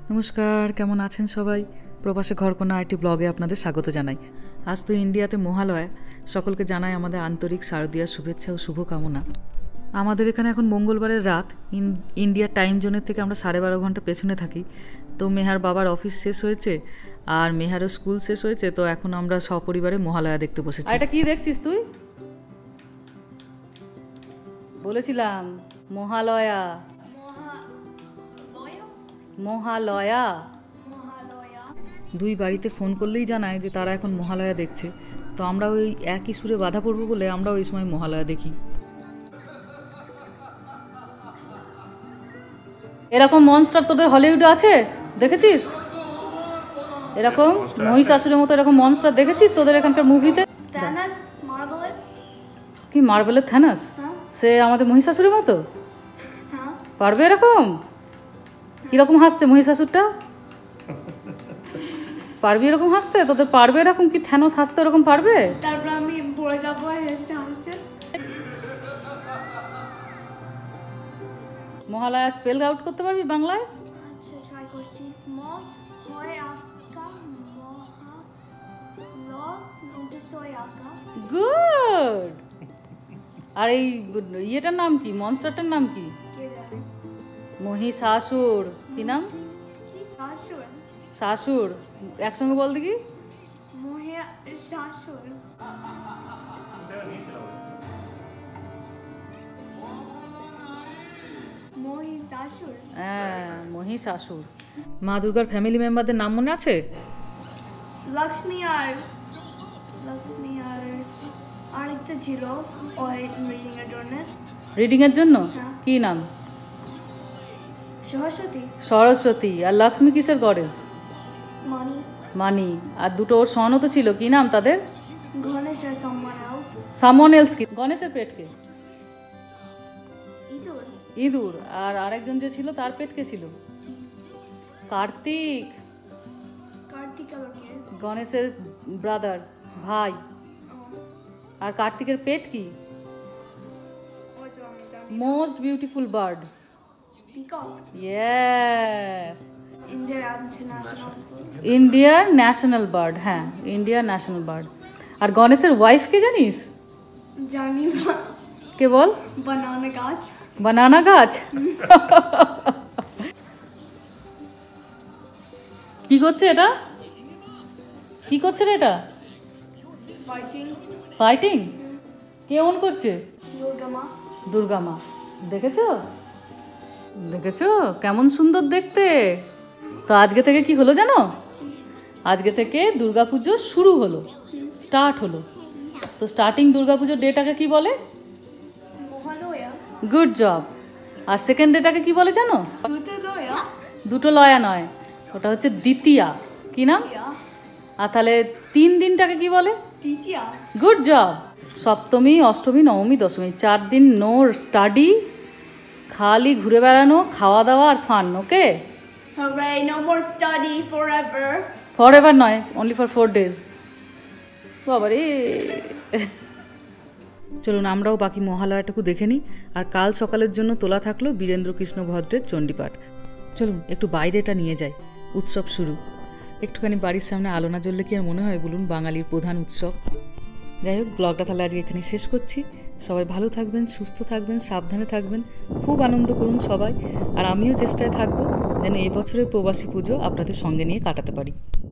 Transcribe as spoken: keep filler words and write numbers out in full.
নমস্কার, কেমন আছেন সবাই? প্রবাসে ঘরকোনা আইটি ব্লগে আপনাদের স্বাগত জানাই। আজ তো ইন্ডিয়াতে মহালয়া, সকলকে জানাই আমাদের আন্তরিক শারদীয়ার শুভেচ্ছা ও শুভকামনা। আমাদের এখানে এখন মঙ্গলবারের রাত, ইন্ডিয়ার টাইম জোনের থেকে আমরা সাড়ে বারো ঘন্টা পেছনে থাকি। তো মেহার বাবার অফিস শেষ হয়েছে আর মেহারও স্কুল শেষ হয়েছে, তো এখন আমরা সপরিবারে মহালয়া দেখতে বসেছি। এটা কি দেখছিস তুই? বলেছিলাম মহালয়া মহালয়া দুই বাড়িতে ফোন করলেই জানায় যে তারা এখন মহালয়া দেখছে। তো আমরা ওই একই সুরে বাধা পড়বো বলে আমরা ওই সময় মহালয়া দেখি। এরকম মনস্টার তোদের হলিউডে আছে, দেখেছিস? এরকম মহিষাসুরের মতো এরকম মনস্টার দেখেছিস তোদের এখানকার মুভিতে? কি মার্বেলের থ্যানাস? সে আমাদের মহিষাসুরের মতো পারবে এরকম? কিরকম হাসছে মহিষাসুরটা? পারবি এরকম হাসতে? তোদের পারবে এরকম? কি থ্যানোস হাসতে এরকম পারবে? তারপর আমি পড়ে যাবো হেসে হাসছে। মহালয়া স্পেল আউট করতে পারবি বাংলায়? আচ্ছা ট্রাই করছি। ম হয় আকা মহা ল নন্তসয় আকা। গুড। আর এই ইয়েটার নাম কি? মনস্টারটার নাম কি? কে জানে? মহিষাসুর। কি নাম? শাশুর। শাশুর একসঙ্গে বল দেখি। মহিষাসুর। মহিষাসুর। হ্যাঁ, মহিষাসুর। মা দুর্গার ফ্যামিলি মেম্বারদের নাম মনে আছে? লক্ষ্মী আর লক্ষ্মী আর আরেকটা ছিল ওই রিডিং এর জন্য। রিডিং এর জন্য কি নাম? সরস্বতী। সরস্বতী। আর লক্ষ্মী কিসের গডেস? মানি। মানি। আর দুটো ওর সনও তো ছিল, কি নাম তাদের? গণেশ আর সামওয়ান এলস। সামওয়ান এলস কি? গণেশের পেটকে ইঁদুর। ইঁদুর। আর আরেকজন যে ছিল তার পেটকে ছিল কার্তিক। কার্তিক আর কে? গণেশের ব্রাদার, ভাই। আর কার্তিকের পেট কি? ওই তো আমি জানি। Most beautiful bird. Peacock. Yes. ইন্ডিয়ার ন্যাশনাল ইন্ডিয়ার ন্যাশনাল বার্ড। হ্যাঁ, ইন্ডিয়ার ন্যাশনাল বার্ড। আর গণেশের ওয়াইফ কে জানিস? জানি। কে বল? বানানা গাছ। বানানা গাছ। কি করছে এটা? কি করছে রে এটা? ফাইটিং। ফাইটিং? কে অন করছে? দুর্গা মা। দুর্গা মা। দেখেছো? দেখেছো কেমন সুন্দর দেখতে? তো আজকে থেকে কি হলো জানো? আজকে থেকে দুর্গাপুজো শুরু হলো, স্টার্ট হলো। তো স্টার্টিং দুর্গাপুজোর ডেটাকে কি বলে? মহালয়া। Good job. আর সেকেন্ড ডেটাকে কি বলে জানো? দুটো লয়া। দুটো লয়া নয়, ওটা হচ্ছে দ্বিতীয়া। কি নাম? আর তাহলে তিন দিনটাকে কি বলে? তৃতীয়া। Good job. সপ্তমী, অষ্টমী, নবমী, দশমী, চার দিন নো স্টাডি, খালি ঘুরে বেড়ানো, খাওয়া দাওয়া আর fun. Okay? Hooray, no more study forever. Forever নয়, অনলি ফর ফোর ডেজ। বাবারে। চলুন আমরাও বাকি মহালয়াটুকু দেখে নিই। আর কাল সকালের জন্য তোলা থাকলো বীরেন্দ্র কৃষ্ণ ভদ্রের চণ্ডীপাঠ। চলুন একটু বাইরেটা নিয়ে যাই। উৎসব শুরু। একটুখানি বাড়ির সামনে আলো না জ্বললে কি আর মনে হয় বলুন? বাঙালির প্রধান উৎসব। যাই হোক, ব্লগটা তাহলে আজকে এখানে শেষ করছি। সবাই ভালো থাকবেন, সুস্থ থাকবেন, সাবধানে থাকবেন, খুব আনন্দ করুন সবাই। আর আমিও চেষ্টায় থাকবো যেন এবছরের প্রবাসী পুজো আপনাদের সঙ্গে নিয়ে কাটাতে পারি।